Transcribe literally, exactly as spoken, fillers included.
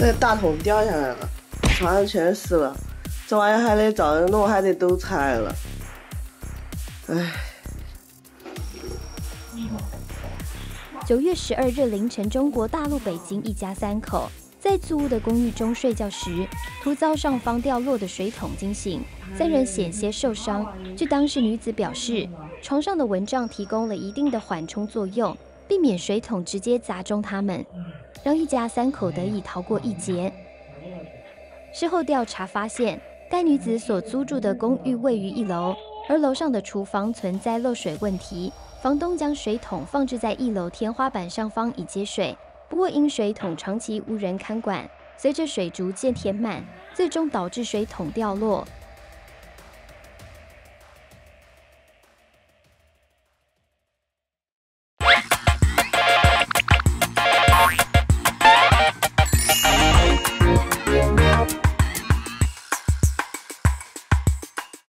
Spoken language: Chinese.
那大桶掉下来了，床上全湿了，这玩意还得找人弄，还得都拆了。唉。 九月十二日凌晨，中国大陆北京一家三口在租屋的公寓中睡觉时，突遭上方掉落的水桶惊醒，三人险些受伤。据当事女子表示，床上的蚊帐提供了一定的缓冲作用，避免水桶直接砸中他们，让一家三口得以逃过一劫。事后调查发现，该女子所租住的公寓位于一楼，而楼上的厨房存在漏水问题。房东将水桶放置在一楼天花板上方以接水，不过因水桶长期无人看管，随着水逐渐填满，最终导致水桶掉落。